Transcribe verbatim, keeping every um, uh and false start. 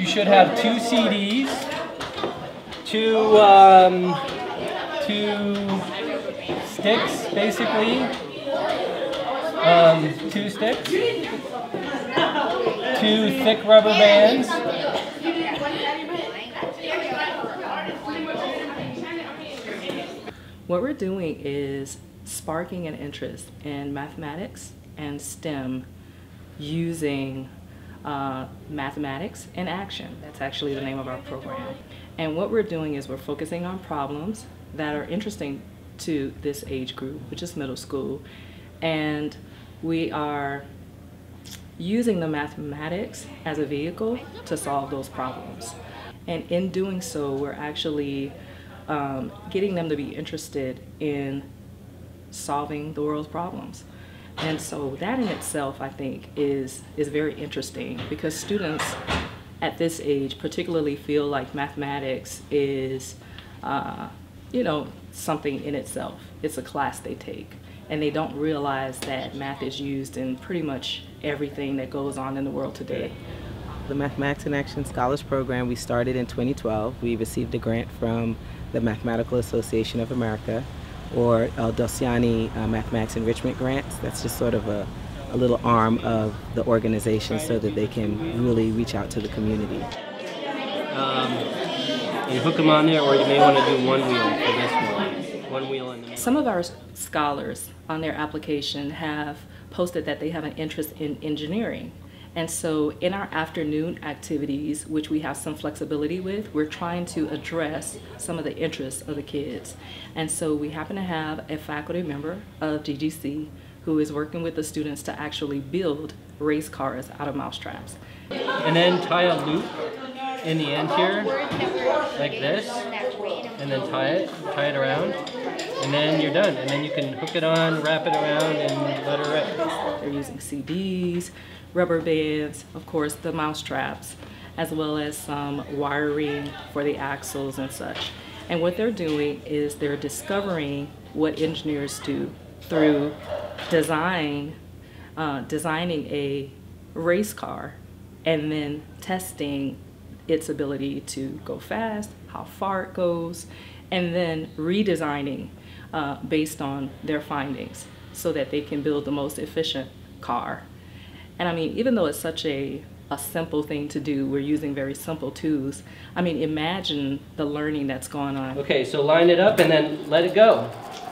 You should have two C Ds, two, um, two sticks, basically, um, two sticks, two thick rubber bands. What we're doing is sparking an interest in mathematics and STEM using uh, mathematics in action. That's actually the name of our program. And what we're doing is we're focusing on problems that are interesting to this age group, which is middle school, and we are using the mathematics as a vehicle to solve those problems. And in doing so, we're actually um, getting them to be interested in solving the world's problems. And so that in itself, I think, is, is very interesting, because students at this age particularly feel like mathematics is, uh, you know, something in itself. It's a class they take. And they don't realize that math is used in pretty much everything that goes on in the world today. The Mathematics in Action Scholars Program we started in twenty twelve. We received a grant from the Mathematical Association of America, or El Dociani uh, Mathematics Enrichment Grants. That's just sort of a, a little arm of the organization so that they can really reach out to the community. Um, you hook them on there, or you may want to do one wheel for this one. One wheel in the Some of our scholars on their application have posted that they have an interest in engineering. And so in our afternoon activities, which we have some flexibility with, we're trying to address some of the interests of the kids. And so we happen to have a faculty member of G G C who is working with the students to actually build race cars out of mousetraps. And then tie a loop in the end here, like this, and then tie it, tie it around, and then you're done. And then you can hook it on, wrap it around, and let her rip. They're using C Ds, rubber bands, of course the mouse traps, as well as some wiring for the axles and such. And what they're doing is they're discovering what engineers do through design, uh, designing a race car and then testing its ability to go fast, how far it goes, and then redesigning uh, based on their findings so that they can build the most efficient car. And I mean, even though it's such a, a simple thing to do, we're using very simple tools. I mean, imagine the learning that's going on. Okay, so line it up and then let it go.